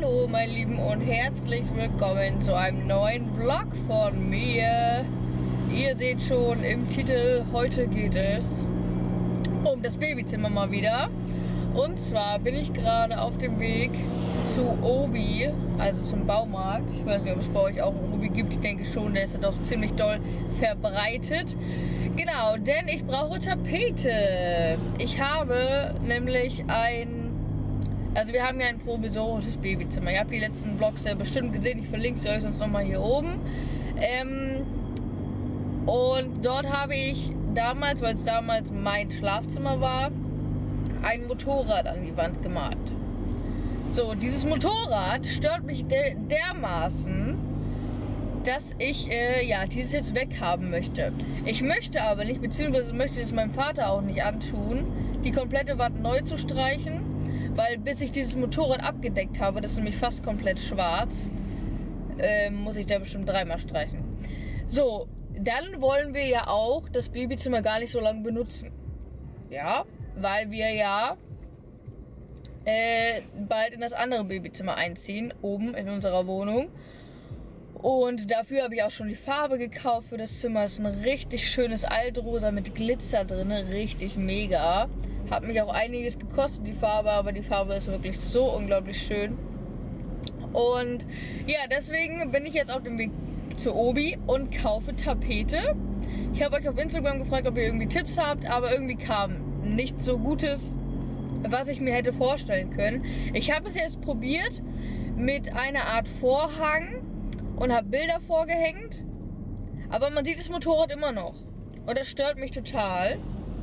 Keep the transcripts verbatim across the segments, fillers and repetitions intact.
Hallo meine Lieben und herzlich willkommen zu einem neuen Vlog von mir. Ihr seht schon im Titel, heute geht es um das Babyzimmer mal wieder. Und zwar bin ich gerade auf dem Weg zu Obi, also zum Baumarkt. Ich weiß nicht, ob es bei euch auch einen Obi gibt. Ich denke schon, der ist ja doch ziemlich doll verbreitet. Genau, denn ich brauche Tapete. Ich habe nämlich ein... Also wir haben ja ein provisorisches Babyzimmer. Ihr habt die letzten Vlogs ja bestimmt gesehen. Ich verlinke sie euch sonst nochmal hier oben. Ähm, und dort habe ich damals, weil es damals mein Schlafzimmer war, ein Motorrad an die Wand gemalt. So, dieses Motorrad stört mich de dermaßen, dass ich äh, ja dieses jetzt weghaben möchte. Ich möchte aber nicht, beziehungsweise möchte es meinem Vater auch nicht antun, die komplette Wand neu zu streichen. Weil bis ich dieses Motorrad abgedeckt habe, das ist nämlich fast komplett schwarz, äh, muss ich da bestimmt dreimal streichen. So, dann wollen wir ja auch das Babyzimmer gar nicht so lange benutzen. Ja, weil wir ja äh, bald in das andere Babyzimmer einziehen, oben in unserer Wohnung. Und dafür habe ich auch schon die Farbe gekauft für das Zimmer. Das ist ein richtig schönes Altrosa mit Glitzer drin, richtig mega. Hat mich auch einiges gekostet, die Farbe, aber die Farbe ist wirklich so unglaublich schön. Und ja, deswegen bin ich jetzt auf dem Weg zu Obi und kaufe Tapete. Ich habe euch auf Instagram gefragt, ob ihr irgendwie Tipps habt, aber irgendwie kam nichts so Gutes, was ich mir hätte vorstellen können. Ich habe es jetzt probiert mit einer Art Vorhang und habe Bilder vorgehängt, aber man sieht das Motorrad immer noch. Und das stört mich total.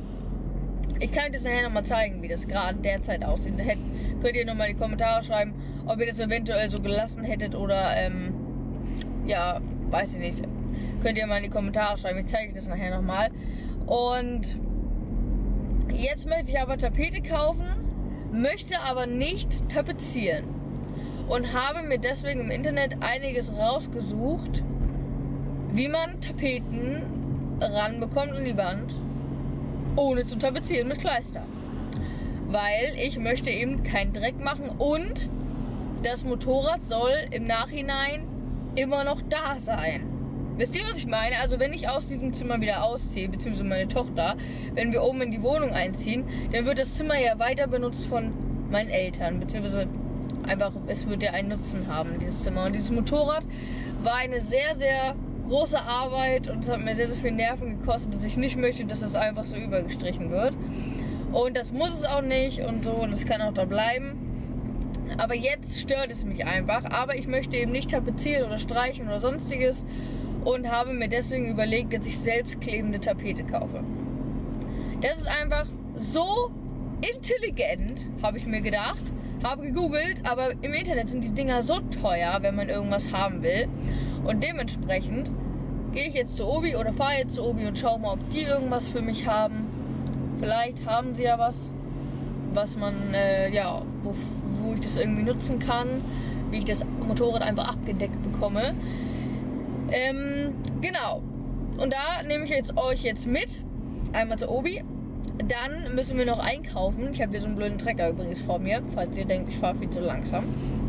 Ich kann euch das nachher nochmal zeigen, wie das gerade derzeit aussieht. Da hätt, könnt ihr nochmal in die Kommentare schreiben, ob ihr das eventuell so gelassen hättet oder, ähm, ja, weiß ich nicht. Könnt ihr mal in die Kommentare schreiben, ich zeige euch das nachher nochmal. Und jetzt möchte ich aber Tapete kaufen, möchte aber nicht tapezieren. Und habe mir deswegen im Internet einiges rausgesucht, wie man Tapeten ranbekommt an die Wand, ohne zu tapezieren mit Kleister. Weil ich möchte eben keinen Dreck machen und das Motorrad soll im Nachhinein immer noch da sein. Wisst ihr, was ich meine? Also wenn ich aus diesem Zimmer wieder ausziehe, beziehungsweise meine Tochter, wenn wir oben in die Wohnung einziehen, dann wird das Zimmer ja weiter benutzt von meinen Eltern, beziehungsweise einfach, es wird ja einen Nutzen haben, dieses Zimmer. Und dieses Motorrad war eine sehr, sehr große Arbeit und es hat mir sehr, sehr viel Nerven gekostet, dass ich nicht möchte, dass es einfach so übergestrichen wird. Und das muss es auch nicht und so, und es kann auch da bleiben. Aber jetzt stört es mich einfach. Aber ich möchte eben nicht tapezieren oder streichen oder sonstiges und habe mir deswegen überlegt, dass ich selbstklebende Tapete kaufe. Das ist einfach so intelligent, habe ich mir gedacht. Habe gegoogelt, aber im Internet sind die Dinger so teuer, wenn man irgendwas haben will. Und dementsprechend gehe ich jetzt zu Obi oder fahre jetzt zu Obi und schaue mal, ob die irgendwas für mich haben. Vielleicht haben sie ja was, was man, äh, ja, wo, wo ich das irgendwie nutzen kann, wie ich das Motorrad einfach abgedeckt bekomme. Ähm, genau. Und da nehme ich jetzt euch jetzt mit, einmal zu Obi. Dann müssen wir noch einkaufen. Ich habe hier so einen blöden Trecker übrigens vor mir, falls ihr denkt, ich fahre viel zu langsam.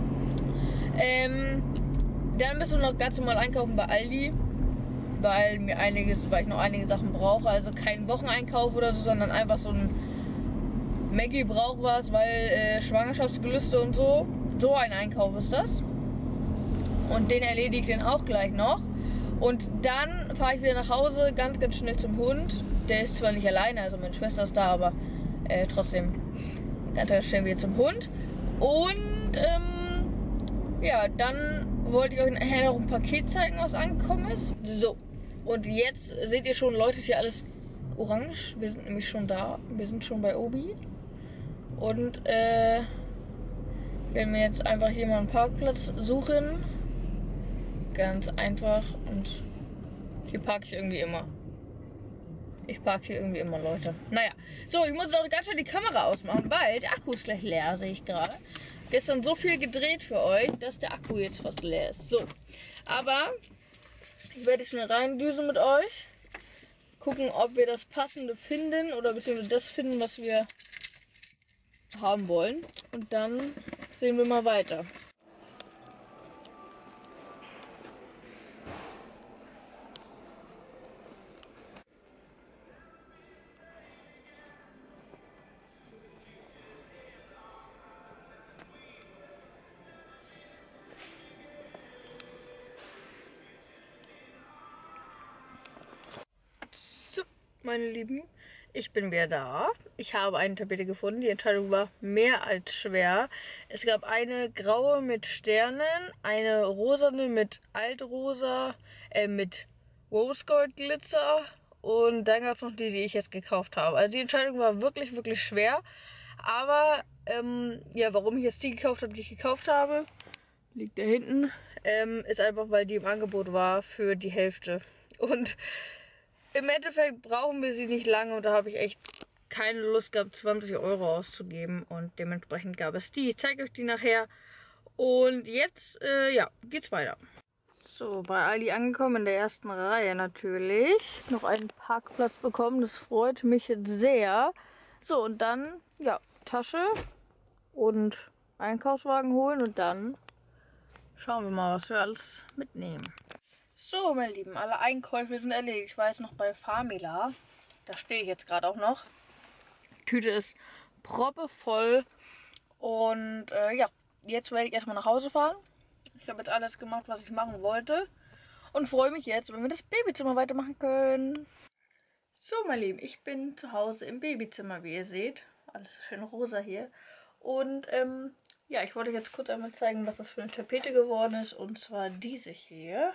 Ähm, dann müssen wir noch ganz normal einkaufen bei Aldi, weil mir einiges, weil ich noch einige Sachen brauche. Also kein Wocheneinkauf oder so, sondern einfach so ein Maggie braucht was, weil äh, Schwangerschaftsgelüste und so. So ein Einkauf ist das. Und den erledige ich dann auch gleich noch. Und dann fahre ich wieder nach Hause, ganz, ganz schnell zum Hund. Der ist zwar nicht alleine, also meine Schwester ist da, aber äh, trotzdem ganz, ganz schnell wieder zum Hund. Und ähm, ja, dann wollte ich euch nachher noch ein Paket zeigen, was angekommen ist. So, und jetzt seht ihr schon, leuchtet hier alles orange. Wir sind nämlich schon da. Wir sind schon bei Obi. Und äh, werden wir jetzt einfach hier mal einen Parkplatz suchen. Ganz einfach. Und hier parke ich irgendwie immer. Ich parke hier irgendwie immer, Leute. Naja, so, ich muss auch ganz schnell die Kamera ausmachen, weil der Akku ist gleich leer, sehe ich gerade. Gestern so viel gedreht für euch, dass der Akku jetzt fast leer ist. So, aber ich werde schnell reindüsen mit euch. Gucken, ob wir das Passende finden oder beziehungsweise das finden, was wir haben wollen. Und dann sehen wir mal weiter. meine Lieben, ich bin wieder da. Ich habe eine Tapete gefunden. Die Entscheidung war mehr als schwer. Es gab eine graue mit Sternen, eine rosane mit Altrosa, äh, mit Rose Gold Glitzer und dann gab es noch die, die ich jetzt gekauft habe. Also die Entscheidung war wirklich, wirklich schwer. Aber, ähm, ja, warum ich jetzt die gekauft habe, die ich gekauft habe, liegt da hinten, ähm, ist einfach, weil die im Angebot war für die Hälfte. Und im Endeffekt brauchen wir sie nicht lange und da habe ich echt keine Lust gehabt, zwanzig Euro auszugeben und dementsprechend gab es die. Ich zeige euch die nachher und jetzt, äh, ja, geht's weiter. So, bei Aldi angekommen, in der ersten Reihe natürlich. Noch einen Parkplatz bekommen, das freut mich jetzt sehr. So, und dann, ja, Tasche und Einkaufswagen holen und dann schauen wir mal, was wir alles mitnehmen. So, meine Lieben, alle Einkäufe sind erledigt. Ich war jetzt noch bei Famila. Da stehe ich jetzt gerade auch noch. Die Tüte ist proppevoll. Und äh, ja, jetzt werde ich erstmal nach Hause fahren. Ich habe jetzt alles gemacht, was ich machen wollte. Und freue mich jetzt, wenn wir das Babyzimmer weitermachen können. So, meine Lieben, ich bin zu Hause im Babyzimmer, wie ihr seht. Alles schön rosa hier. Und ähm, ja, ich wollte euch jetzt kurz einmal zeigen, was das für eine Tapete geworden ist. Und zwar diese hier.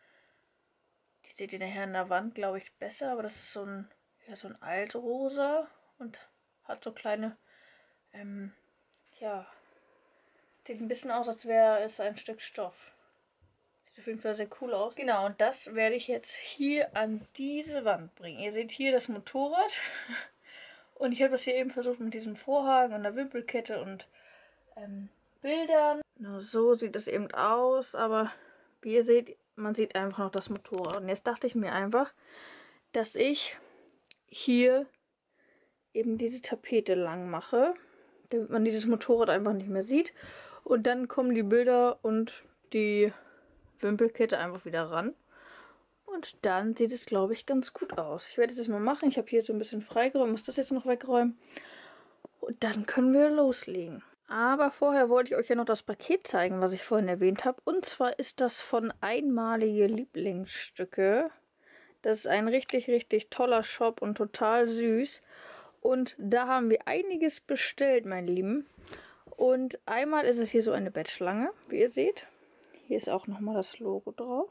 Die seht ihr nachher an der Wand, glaube ich, besser. Aber das ist so ein, ja, so ein Altrosa und hat so kleine, ähm, ja, sieht ein bisschen aus, als wäre es ein Stück Stoff. Sieht auf jeden Fall sehr cool aus. Genau, und das werde ich jetzt hier an diese Wand bringen. Ihr seht hier das Motorrad. Und ich habe das hier eben versucht mit diesem Vorhang und der Wimpelkette und ähm, Bildern. Genau so sieht es eben aus, aber wie ihr seht, man sieht einfach noch das Motorrad. Und jetzt dachte ich mir einfach, dass ich hier eben diese Tapete lang mache, damit man dieses Motorrad einfach nicht mehr sieht. Und dann kommen die Bilder und die Wimpelkette einfach wieder ran. Und dann sieht es, glaube ich, ganz gut aus. Ich werde das mal machen. Ich habe hier so ein bisschen freigeräumt, muss das jetzt noch wegräumen. Und dann können wir loslegen. Aber vorher wollte ich euch ja noch das Paket zeigen, was ich vorhin erwähnt habe. Und zwar ist das von Einmalige Lieblingsstücke. Das ist ein richtig, richtig toller Shop und total süß. Und da haben wir einiges bestellt, meine Lieben. Und einmal ist es hier so eine Bettschlange, wie ihr seht. Hier ist auch nochmal das Logo drauf.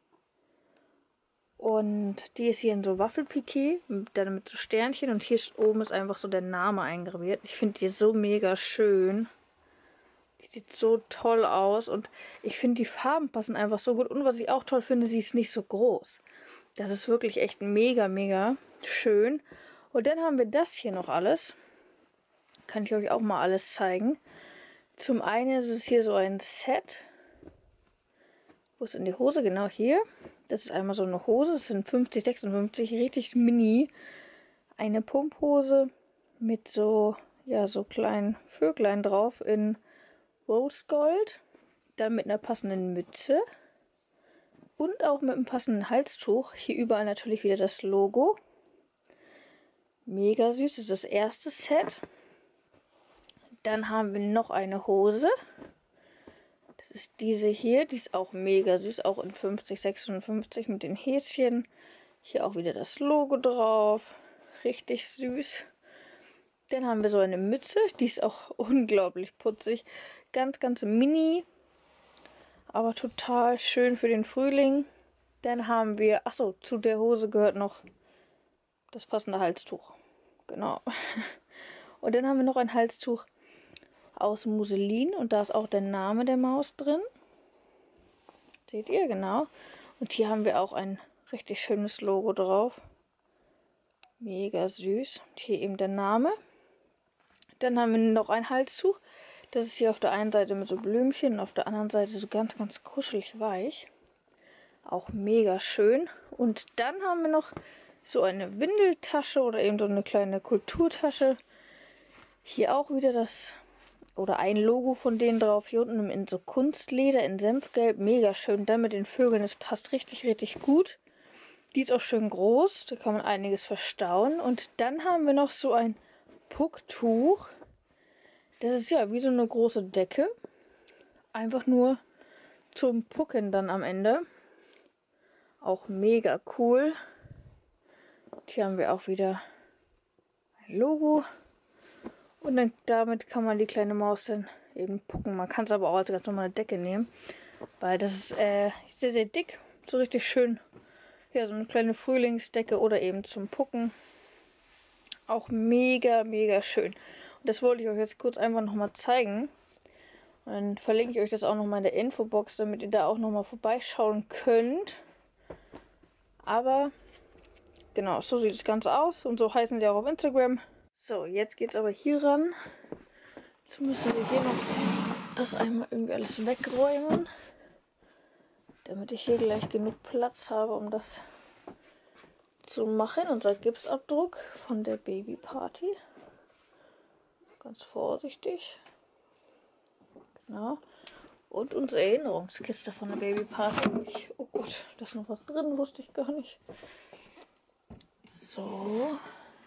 Und die ist hier in so Waffelpiqué, dann mit so Sternchen. Und hier oben ist einfach so der Name eingraviert. Ich finde die so mega schön. Die sieht so toll aus. Und ich finde, die Farben passen einfach so gut. Und was ich auch toll finde, sie ist nicht so groß. Das ist wirklich echt mega, mega schön. Und dann haben wir das hier noch alles. Kann ich euch auch mal alles zeigen. Zum einen ist es hier so ein Set. Wo ist denn die Hose? Genau hier. Das ist einmal so eine Hose. Das sind fünfzig, sechsundfünfzig, richtig mini. Eine Pumphose mit so, ja, so kleinen Vöglein drauf in Rose Gold. Dann mit einer passenden Mütze. Und auch mit einem passenden Halstuch. Hier überall natürlich wieder das Logo. Mega süß. Das ist das erste Set. Dann haben wir noch eine Hose. Das ist diese hier. Die ist auch mega süß. Auch in fünfzig, sechsundfünfzig mit den Häschen. Hier auch wieder das Logo drauf. Richtig süß. Dann haben wir so eine Mütze. Die ist auch unglaublich putzig. Ganz, ganz mini. Aber total schön für den Frühling. Dann haben wir, achso, zu der Hose gehört noch das passende Halstuch. Genau. Und dann haben wir noch ein Halstuch aus Muselin. Und da ist auch der Name der Maus drin. Seht ihr, genau. Und hier haben wir auch ein richtig schönes Logo drauf. Mega süß. Und hier eben der Name. Dann haben wir noch ein Halstuch. Das ist hier auf der einen Seite mit so Blümchen und auf der anderen Seite so ganz, ganz kuschelig weich. Auch mega schön. Und dann haben wir noch so eine Windeltasche oder eben so eine kleine Kulturtasche. Hier auch wieder das oder ein Logo von denen drauf. Hier unten in so Kunstleder in Senfgelb. Mega schön. Dann mit den Vögeln. Das passt richtig, richtig gut. Die ist auch schön groß. Da kann man einiges verstauen. Und dann haben wir noch so ein Pucktuch. Das ist ja wie so eine große Decke. Einfach nur zum Pucken dann am Ende. Auch mega cool. Und hier haben wir auch wieder ein Logo. Und dann damit kann man die kleine Maus dann eben pucken. Man kann es aber auch als ganz normale Decke nehmen, weil das ist äh, sehr, sehr dick. So richtig schön. Ja, so eine kleine Frühlingsdecke oder eben zum Pucken. Auch mega, mega schön. Und das wollte ich euch jetzt kurz einfach nochmal zeigen. Und dann verlinke ich euch das auch nochmal in der Infobox, damit ihr da auch nochmal vorbeischauen könnt. Aber genau, so sieht das Ganze aus. Und so heißen die auch auf Instagram. So, jetzt geht es aber hier ran. Jetzt müssen wir hier noch das einmal irgendwie alles wegräumen. Damit ich hier gleich genug Platz habe, um das zu machen. Unser Gipsabdruck von der Babyparty. Ganz vorsichtig. Genau. Und unsere Erinnerungskiste von der Babyparty. Oh Gott, da ist noch was drin, wusste ich gar nicht. So.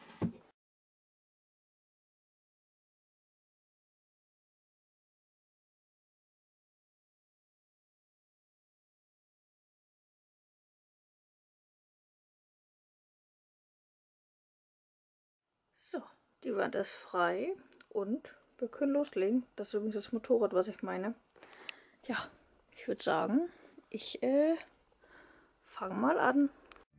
So, die Wand ist frei und wir können loslegen. Das ist übrigens das Motorrad, was ich meine. Ja, ich würde sagen, ich äh, fange mal an.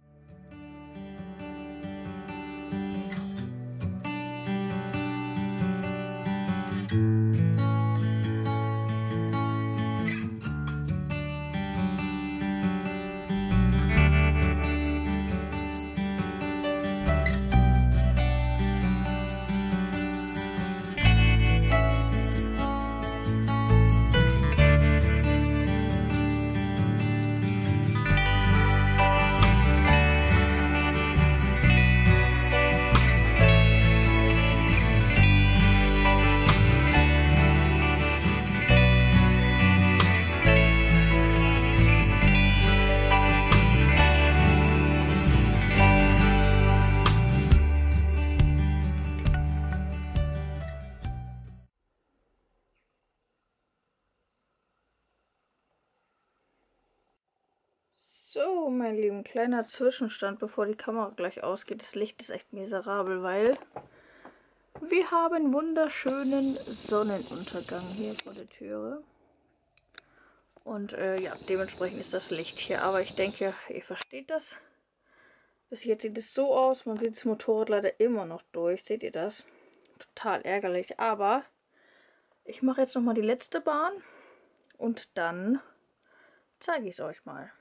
So, mein Lieben, kleiner Zwischenstand, bevor die Kamera gleich ausgeht. Das Licht ist echt miserabel, weil wir haben wunderschönen Sonnenuntergang hier vor der Türe. Und äh, ja, dementsprechend ist das Licht hier. Aber ich denke, ihr versteht das. Bis jetzt sieht es so aus. Man sieht das Motorrad leider immer noch durch. Seht ihr das? Total ärgerlich. Aber ich mache jetzt nochmal die letzte Bahn. Und dann zeige ich es euch mal.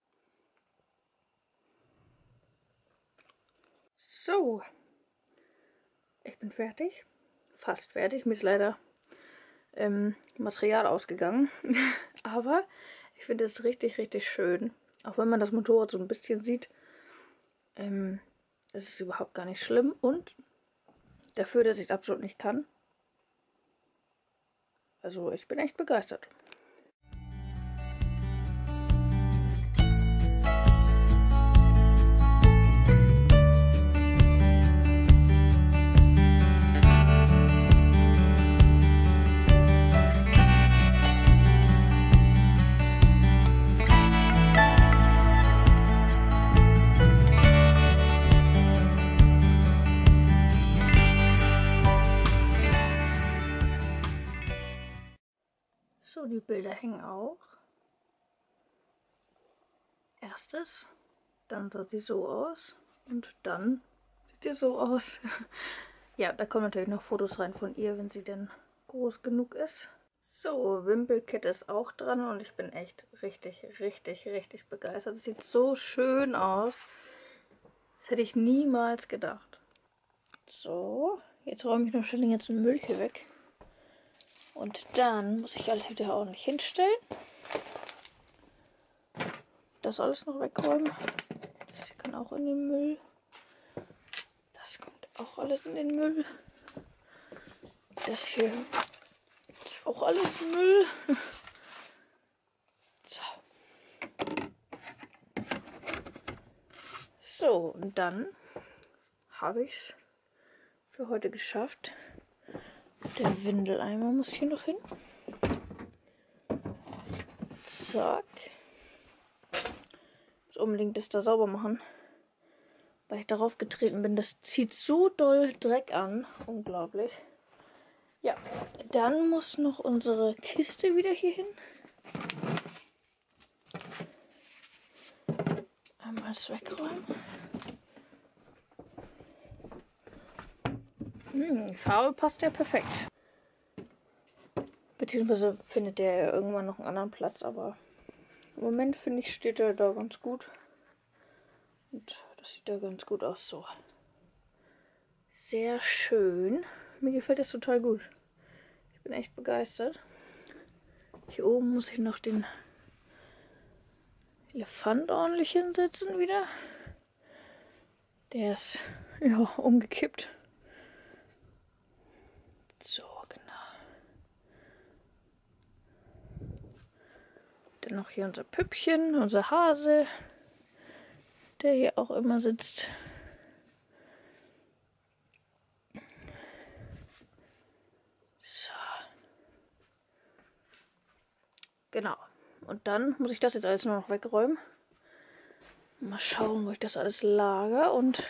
So, ich bin fertig, fast fertig, mir ist leider ähm, Material ausgegangen, aber ich finde es richtig, richtig schön, auch wenn man das Motorrad so ein bisschen sieht, ähm, es ist überhaupt gar nicht schlimm und dafür, dass ich es absolut nicht kann, also ich bin echt begeistert. So, die Bilder hängen auch. Erstes, dann sah sie so aus und dann sieht sie so aus. Ja, da kommen natürlich noch Fotos rein von ihr, wenn sie denn groß genug ist. So, Wimpelkette ist auch dran und ich bin echt richtig, richtig, richtig begeistert. Es sieht so schön aus. Das hätte ich niemals gedacht. So, jetzt räume ich noch schnell den ganzen Müll hier weg. Und dann muss ich alles wieder ordentlich hinstellen. Das alles noch wegräumen. Das hier kann auch in den Müll. Das kommt auch alles in den Müll. Das hier ist auch alles Müll. So. So, und dann habe ich es für heute geschafft. Der Windeleimer muss hier noch hin. Zack. Ich muss unbedingt das da sauber machen. weil ich darauf getreten bin. Das zieht so doll Dreck an. Unglaublich. Ja, dann muss noch unsere Kiste wieder hier hin. Einmal das wegräumen. Hm, die Farbe passt ja perfekt. Beziehungsweise findet der ja irgendwann noch einen anderen Platz, aber im Moment finde ich, steht er da ganz gut. Und das sieht da ganz gut aus so. Sehr schön. Mir gefällt das total gut. Ich bin echt begeistert. Hier oben muss ich noch den Elefant ordentlich hinsetzen wieder. Der ist ja umgekippt. So, genau. Dann noch hier unser Püppchen, unser Hase, der hier auch immer sitzt. So. Genau. Und dann muss ich das jetzt alles nur noch wegräumen. Mal schauen, wo ich das alles lager. Und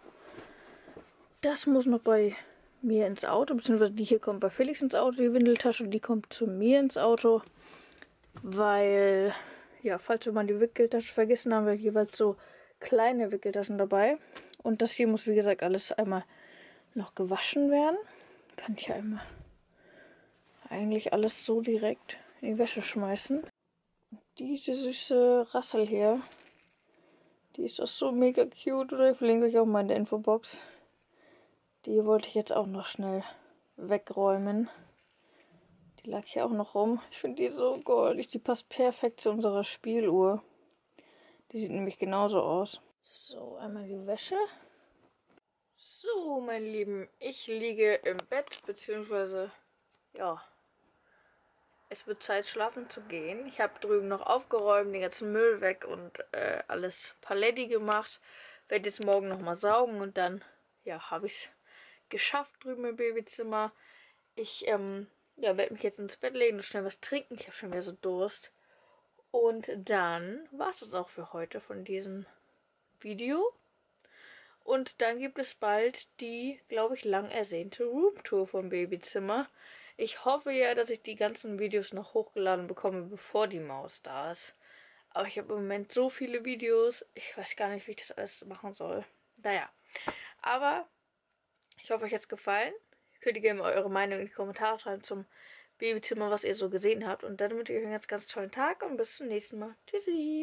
das muss noch bei mir ins Auto, beziehungsweise die hier kommt bei Felix ins Auto, die Windeltasche, und die kommt zu mir ins Auto. Weil, ja, falls wir mal die Wickeltasche vergessen, haben wir jeweils so kleine Wickeltaschen dabei. Und das hier muss, wie gesagt, alles einmal noch gewaschen werden. Kann ich ja einmal eigentlich alles so direkt in die Wäsche schmeißen. Diese süße Rassel hier, die ist doch so mega cute, oder? Ich verlinke euch auch mal in der Infobox. Die wollte ich jetzt auch noch schnell wegräumen. Die lag hier auch noch rum. Ich finde die so goldig. Die passt perfekt zu unserer Spieluhr. Die sieht nämlich genauso aus. So, einmal die Wäsche. So, meine Lieben, ich liege im Bett, beziehungsweise, ja, es wird Zeit, schlafen zu gehen. Ich habe drüben noch aufgeräumt, den ganzen Müll weg und äh, alles paletti gemacht. Werde jetzt morgen nochmal saugen und dann, ja, habe ich es geschafft drüben im Babyzimmer. Ich, ähm, ja, werde mich jetzt ins Bett legen und schnell was trinken. Ich habe schon wieder so Durst. Und dann war es das auch für heute von diesem Video. Und dann gibt es bald die, glaube ich, lang ersehnte Roomtour vom Babyzimmer. Ich hoffe ja, dass ich die ganzen Videos noch hochgeladen bekomme, bevor die Maus da ist. Aber ich habe im Moment so viele Videos, ich weiß gar nicht, wie ich das alles machen soll. Naja, aber ich hoffe, euch hat es gefallen. Könnt ihr gerne mal eure Meinung in die Kommentare schreiben zum Babyzimmer, was ihr so gesehen habt. Und dann wünsche ich euch einen ganz, ganz tollen Tag und bis zum nächsten Mal. Tschüssi!